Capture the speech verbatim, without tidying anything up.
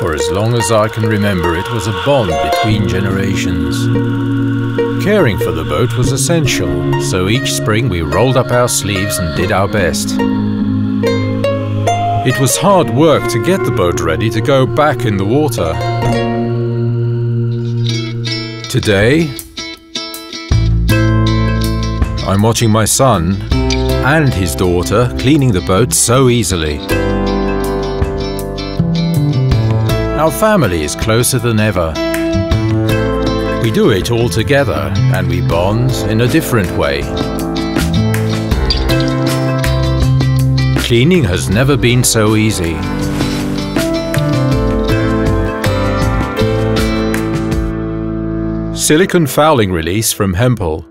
For as long as I can remember, it was a bond between generations. Caring for the boat was essential, so each spring we rolled up our sleeves and did our best. It was hard work to get the boat ready to go back in the water. Today, I'm watching my son and his daughter cleaning the boat so easily. Our family is closer than ever. We do it all together and we bond in a different way. Cleaning has never been so easy. Silicone fouling release from Hempel.